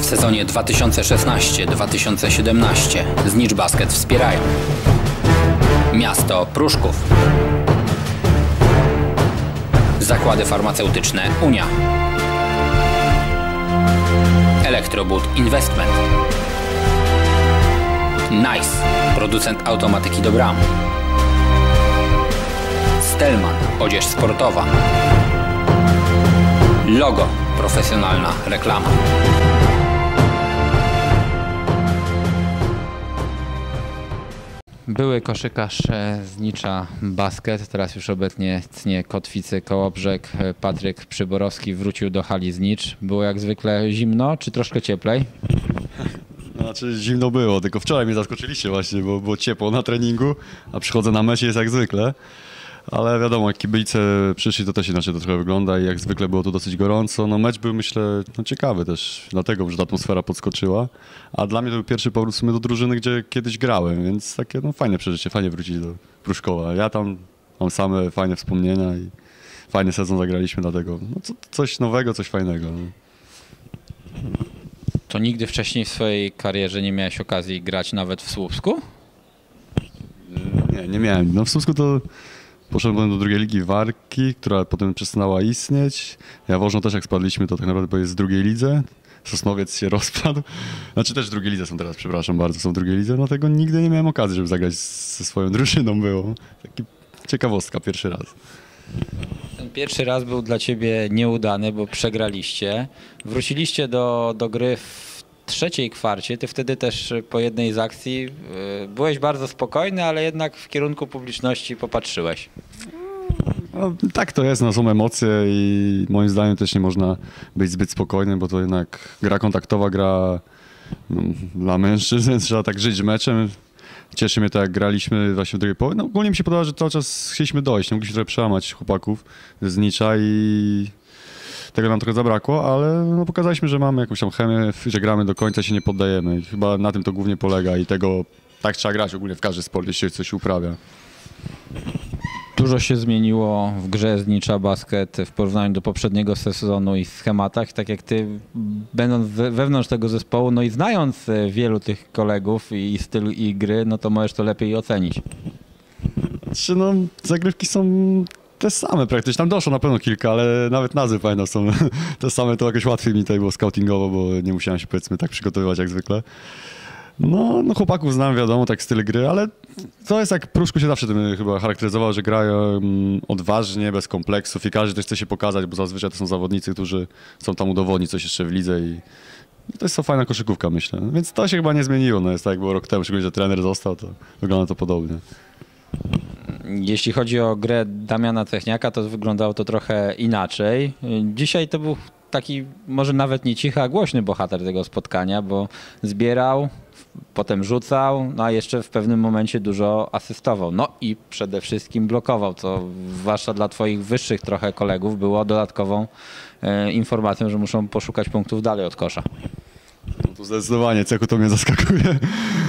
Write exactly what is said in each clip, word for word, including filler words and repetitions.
W sezonie dwa tysiące szesnaście dwa tysiące siedemnaście Znicz Basket wspierają miasto Pruszków, zakłady farmaceutyczne Unia, Elektrobud Investment, Nice, producent automatyki do bram, Stelman, odzież sportowa, Logo, profesjonalna reklama. Były koszykarz Znicza Basket, teraz już obecnie Kotwicy Kołobrzeg, Patryk Przyborowski wrócił do hali Znicz. Było jak zwykle zimno, czy troszkę cieplej? Znaczy zimno było, tylko wczoraj mnie zaskoczyliście właśnie, bo było ciepło na treningu, a przychodzę na mecz jest jak zwykle. Ale wiadomo, jak kibice przyszli, to też inaczej to trochę wygląda i jak zwykle było tu dosyć gorąco. No mecz był, myślę, no ciekawy też, dlatego, że ta atmosfera podskoczyła. A dla mnie to był pierwszy powrót w sumie do drużyny, gdzie kiedyś grałem, więc takie no fajne przeżycie, fajnie wrócić do Pruszkowa. Ja tam mam same fajne wspomnienia i fajny sezon zagraliśmy, dlatego no co, coś nowego, coś fajnego. No. To nigdy wcześniej w swojej karierze nie miałeś okazji grać nawet w Słupsku? Nie, nie miałem. No w Słupsku to poszedłem do drugiej ligi Warki, która potem przestała istnieć. Jaworzno też jak spadliśmy, to tak naprawdę jest w drugiej lidze. Sosnowiec się rozpadł. Znaczy też w drugiej lidze są teraz, przepraszam bardzo, są w drugiej lidze. Dlatego nigdy nie miałem okazji, żeby zagrać ze swoją drużyną było. Taki ciekawostka, pierwszy raz. Ten pierwszy raz był dla ciebie nieudany, bo przegraliście. Wróciliście do, do gry w trzeciej kwarcie. Ty wtedy też po jednej z akcji yy, byłeś bardzo spokojny, ale jednak w kierunku publiczności popatrzyłeś. No, tak to jest, no, są emocje i moim zdaniem też nie można być zbyt spokojnym, bo to jednak gra kontaktowa, gra no, dla mężczyzn, trzeba tak żyć meczem. Cieszy mnie to, jak graliśmy właśnie w drugiej połowie. No, ogólnie mi się podoba, że cały czas chcieliśmy dojść, nie mogliśmy trochę przełamać chłopaków z Znicza i tego nam trochę zabrakło, ale no, pokazaliśmy, że mamy jakąś tam chemię, że gramy do końca, się nie poddajemy i chyba na tym to głównie polega i tego tak trzeba grać ogólnie w każdy sport, jeśli coś się uprawia. Dużo się zmieniło w grze Znicza Basket w porównaniu do poprzedniego sezonu i schematach. Tak jak ty, będąc wewnątrz tego zespołu, no i znając wielu tych kolegów i styl ich gry, no to możesz to lepiej ocenić. Znaczy, no, zagrywki są te same praktycznie. Tam doszło na pewno kilka, ale nawet nazwy pamiętam są te same. To jakoś łatwiej mi tutaj było scoutingowo, bo nie musiałem się powiedzmy tak przygotowywać jak zwykle. No, no chłopaków znam, wiadomo, tak styl gry, ale to jest jak Pruszku się zawsze tym chyba charakteryzował, że grają odważnie, bez kompleksów i każdy też chce się pokazać, bo zazwyczaj to są zawodnicy, którzy chcą tam udowodnić coś jeszcze w lidze i to jest to fajna koszykówka, myślę. Więc to się chyba nie zmieniło, no jest tak jak było rok temu, szczególnie, że trener został, to wygląda to podobnie. Jeśli chodzi o grę Damiana Cechniaka, to wyglądało to trochę inaczej. Dzisiaj to był taki może nawet nie cichy, a głośny bohater tego spotkania, bo zbierał, potem rzucał, no a jeszcze w pewnym momencie dużo asystował. No i przede wszystkim blokował, co zwłaszcza dla twoich wyższych trochę kolegów było dodatkową e, informacją, że muszą poszukać punktów dalej od kosza. No to zdecydowanie, Cechu to mnie zaskakuje. E,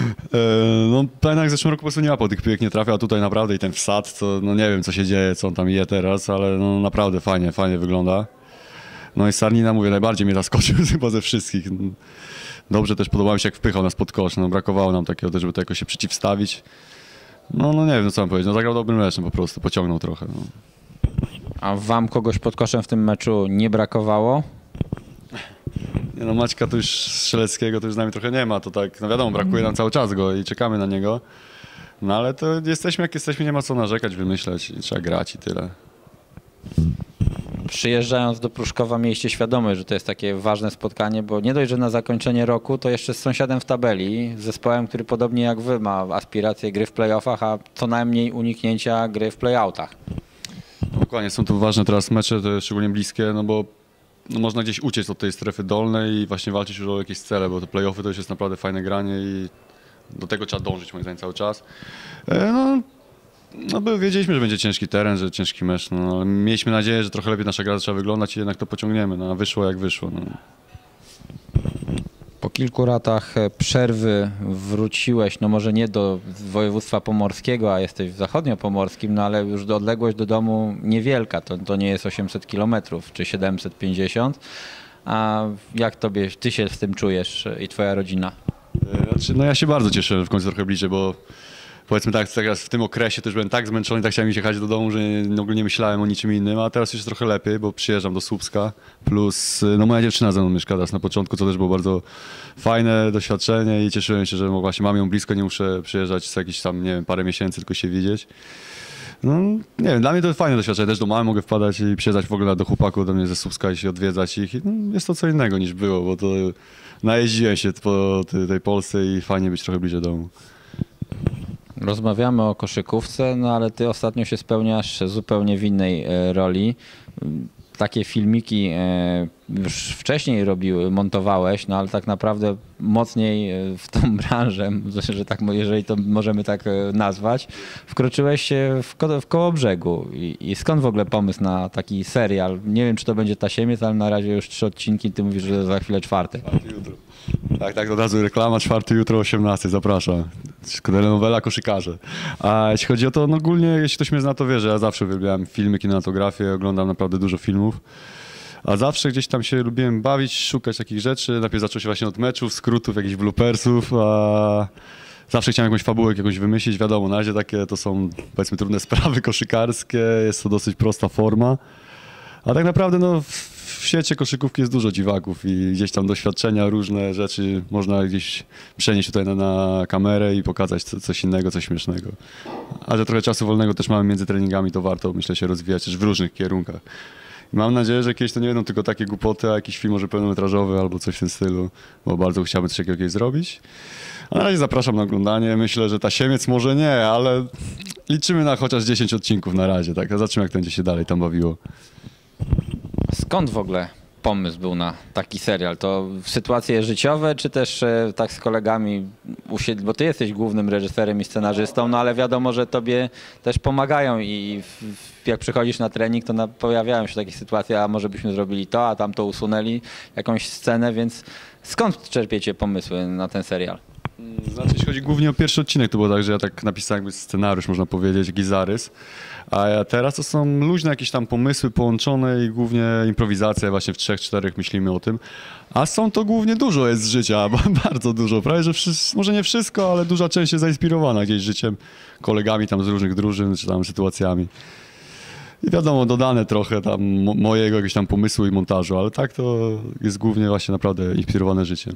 no pamiętam jak w zeszłym roku po prostu nie łapał tych piłek, nie trafiał, a tutaj naprawdę i ten wsad, to no nie wiem co się dzieje, co on tam je teraz, ale no naprawdę fajnie, fajnie wygląda. No i Sarnina, mówię, najbardziej mnie zaskoczył chyba ze wszystkich. Dobrze też podobało mi się, jak wpychał nas pod kosz. No, brakowało nam takiego też, żeby to jakoś się przeciwstawić. No, no nie wiem, no, co mam powiedzieć. No, zagrał dobrym meczem po prostu, pociągnął trochę. No. A wam kogoś pod koszem w tym meczu nie brakowało? Nie no, Maćka to już Strzeleckiego to już z nami trochę nie ma. To tak, no wiadomo, brakuje nam cały czas go i czekamy na niego. No ale to jesteśmy jak jesteśmy, nie ma co narzekać, wymyślać. Trzeba grać i tyle. Przyjeżdżając do Pruszkowa mieliście świadomość, że to jest takie ważne spotkanie, bo nie dość, że na zakończenie roku, to jeszcze z sąsiadem w tabeli, z zespołem, który podobnie jak wy ma aspiracje gry w playoffach, a co najmniej uniknięcia gry w playoutach. Dokładnie, są to ważne teraz mecze, to szczególnie bliskie, no bo no można gdzieś uciec od tej strefy dolnej i właśnie walczyć już o jakieś cele, bo te playoffy to już jest naprawdę fajne granie i do tego trzeba dążyć moim zdaniem cały czas. E, no, No by wiedzieliśmy, że będzie ciężki teren, że ciężki mecz, no ale mieliśmy nadzieję, że trochę lepiej nasza gra zaczęła wyglądać i jednak to pociągniemy, no a wyszło jak wyszło. No. Po kilku latach przerwy wróciłeś, no może nie do województwa pomorskiego, a jesteś w zachodniopomorskim, no ale już do odległość do domu niewielka, to, to nie jest osiemset kilometrów czy siedemset pięćdziesiąt, A jak tobie, ty się z tym czujesz i twoja rodzina? Znaczy, no ja się bardzo cieszę, że w końcu trochę bliżej, bo powiedzmy tak, teraz w tym okresie też byłem tak zmęczony, tak chciałem iść jechać do domu, że w ogóle nie myślałem o niczym innym, a teraz już trochę lepiej, bo przyjeżdżam do Słupska, plus no moja dziewczyna ze mną mieszka teraz na początku, co też było bardzo fajne doświadczenie i cieszyłem się, że właśnie mam ją blisko, nie muszę przyjeżdżać co jakieś tam, nie wiem, parę miesięcy, tylko się widzieć. No nie wiem, dla mnie to jest fajne doświadczenie, też do mamy mogę wpadać i przyjeżdżać w ogóle do chłopaków do mnie ze Słupska i się odwiedzać ich. I, no, jest to co innego niż było, bo to najeździłem się po tej, tej Polsce i fajnie być trochę bliżej domu. Rozmawiamy o koszykówce, no ale ty ostatnio się spełniasz zupełnie w innej e, roli. Takie filmiki e, już wcześniej robił, montowałeś, no ale tak naprawdę mocniej w tą branżę, że tak, jeżeli to możemy tak nazwać, wkroczyłeś w, ko w Kołobrzegu. I, I skąd w ogóle pomysł na taki serial? Nie wiem, czy to będzie Tasiemiec, ale na razie już trzy odcinki, ty mówisz, że za chwilę czwarty. Jutro. Tak, tak, od razu reklama, czwarty jutro o osiemnastej, zapraszam. Telenowela Koszykarze. A jeśli chodzi o to, no ogólnie, jeśli ktoś mnie zna, to wie, że ja zawsze uwielbiałem filmy, kinematografię, oglądam naprawdę dużo filmów. A zawsze gdzieś tam się lubiłem bawić, szukać takich rzeczy. Najpierw zaczął się właśnie od meczów, skrótów, jakichś bloopersów, a zawsze chciałem jakąś fabułę jakąś wymyślić. Wiadomo, na razie takie to są, powiedzmy, trudne sprawy koszykarskie, jest to dosyć prosta forma. A tak naprawdę no, w świecie koszykówki jest dużo dziwaków i gdzieś tam doświadczenia, różne rzeczy można gdzieś przenieść tutaj na, na kamerę i pokazać co, coś innego, coś śmiesznego. A że trochę czasu wolnego też mamy między treningami, to warto, myślę, się rozwijać też w różnych kierunkach. I mam nadzieję, że kiedyś to nie będą tylko takie głupoty, a jakiś film może pełnometrażowy albo coś w tym stylu, bo bardzo chciałbym coś takiego kiedyś zrobić. A na razie zapraszam na oglądanie. Myślę, że Tasiemiec może nie, ale liczymy na chociaż dziesięć odcinków na razie, tak? A zobaczymy, jak to będzie się dalej tam bawiło. Skąd w ogóle pomysł był na taki serial? To sytuacje życiowe, czy też e, tak z kolegami usiedli, bo ty jesteś głównym reżyserem i scenarzystą, no ale wiadomo, że tobie też pomagają i w, w, jak przychodzisz na trening, to na, pojawiają się takie sytuacje, a może byśmy zrobili to, a tam to usunęli, jakąś scenę, więc skąd czerpiecie pomysły na ten serial? Znaczy, jeśli chodzi głównie o pierwszy odcinek, to było tak, że ja tak napisałem jakby scenariusz, można powiedzieć, jakiś zarys. A teraz to są luźne jakieś tam pomysły połączone i głównie improwizacja, właśnie w trzech, czterech myślimy o tym. A są to głównie dużo jest z życia, bardzo dużo. Prawie, że wszystko, może nie wszystko, ale duża część jest zainspirowana gdzieś życiem, kolegami tam z różnych drużyn, czy tam sytuacjami. I wiadomo, dodane trochę tam mojego jakiegoś tam pomysłu i montażu, ale tak to jest głównie właśnie naprawdę inspirowane życiem.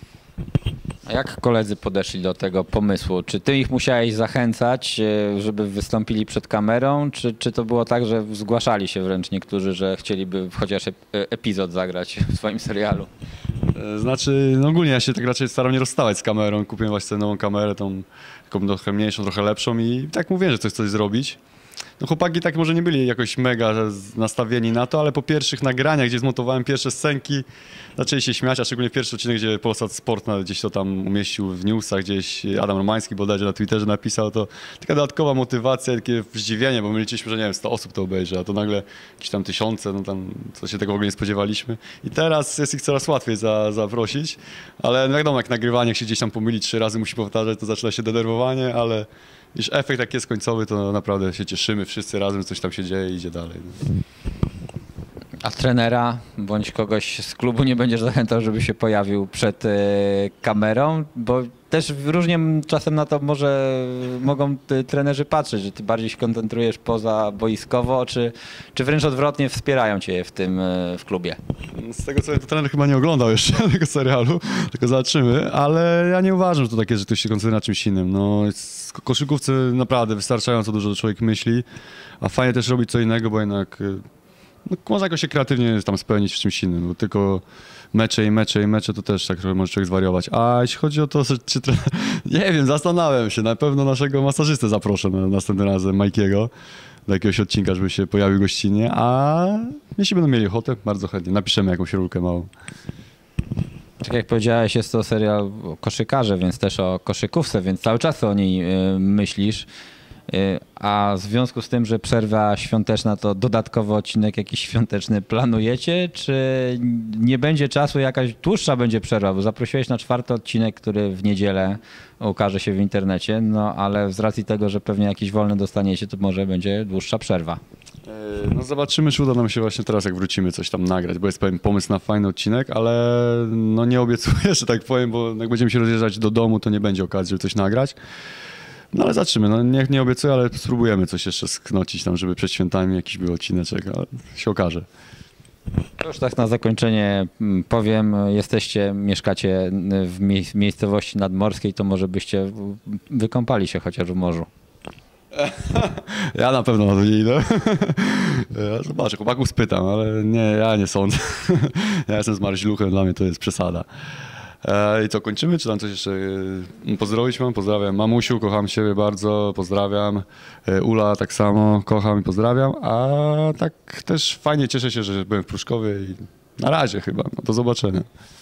A jak koledzy podeszli do tego pomysłu? Czy ty ich musiałeś zachęcać, żeby wystąpili przed kamerą, czy, czy to było tak, że zgłaszali się wręcz niektórzy, że chcieliby chociaż epizod zagrać w swoim serialu? Znaczy, no ogólnie ja się tak raczej staram nie rozstawać z kamerą. Kupiłem właśnie nową kamerę, tą taką trochę mniejszą, trochę lepszą i tak mówię, że chcę coś zrobić. No chłopaki tak może nie byli jakoś mega nastawieni na to, ale po pierwszych nagraniach, gdzie zmontowałem pierwsze scenki, zaczęli się śmiać, a szczególnie pierwszy odcinek, gdzie Polsat Sport gdzieś to tam umieścił w newsach, gdzieś Adam Romański bodajże na Twitterze napisał, to taka dodatkowa motywacja, takie zdziwienie, bo my liczyliśmy, że nie wiem, sto osób to obejrzy, a to nagle jakieś tam tysiące, no tam, co się tego w ogóle nie spodziewaliśmy. I teraz jest ich coraz łatwiej za, zaprosić, ale no wiadomo, jak nagrywanie, jak się gdzieś tam pomyli trzy razy, musi powtarzać, to zaczyna się denerwowanie, ale już efekt jak jest końcowy, to naprawdę się cieszymy wszyscy razem, coś tam się dzieje i idzie dalej. No. A trenera bądź kogoś z klubu nie będziesz zachęcał, żeby się pojawił przed y, kamerą, bo też różnie czasem na to może mogą ty, trenerzy patrzeć, że ty bardziej się koncentrujesz poza boiskowo, czy, czy wręcz odwrotnie wspierają cię w tym y, w klubie? Z tego co wiem, to trener chyba nie oglądał jeszcze tego serialu, tylko zobaczymy, ale ja nie uważam, że to takie, że ktoś się koncentruje na czymś innym. No, w koszykówce naprawdę wystarczająco dużo człowiek myśli, a fajnie też robić co innego, bo jednak no, można jakoś się kreatywnie tam spełnić w czymś innym, bo tylko mecze i mecze i mecze to też tak może człowiek zwariować. A jeśli chodzi o to, czy trener... nie wiem, zastanawiam się, na pewno naszego masażystę zaproszę na, następnym razem, Majkiego, do jakiegoś odcinka, żeby się pojawił gościnnie, a jeśli będą mieli ochotę, bardzo chętnie, napiszemy jakąś rulkę małą. Tak jak powiedziałeś, jest to serial o koszykarze, więc też o koszykówce, więc cały czas o niej y, myślisz. A w związku z tym, że przerwa świąteczna, to dodatkowo odcinek jakiś świąteczny planujecie, czy nie będzie czasu, jakaś dłuższa będzie przerwa? Bo zaprosiłeś na czwarty odcinek, który w niedzielę ukaże się w internecie, no ale z racji tego, że pewnie jakiś wolny dostaniecie, to może będzie dłuższa przerwa. No zobaczymy, czy uda nam się właśnie teraz, jak wrócimy, coś tam nagrać, bo jest pewien pomysł na fajny odcinek, ale no nie obiecuję, że tak powiem, bo jak będziemy się rozjeżdżać do domu, to nie będzie okazji, żeby coś nagrać. No ale zobaczymy, no nie, nie obiecuję, ale spróbujemy coś jeszcze sknocić tam, żeby przed świętami jakiś był odcineczek, ale się okaże. To już tak na zakończenie powiem, jesteście, mieszkacie w mie- miejscowości nadmorskiej, to może byście wykąpali się chociaż w morzu. Ja na pewno na to nie idę. Ja zobaczę, chłopaków spytam, ale nie, ja nie sądzę. Ja jestem z Marzluchem, dla mnie to jest przesada. E, I co, kończymy? Czy tam coś jeszcze e, pozdrowić mam? Pozdrawiam mamusiu, kocham ciebie bardzo, pozdrawiam. E, Ula tak samo, kocham i pozdrawiam. A tak też fajnie cieszę się, że byłem w Pruszkowie i na razie chyba. No, do zobaczenia.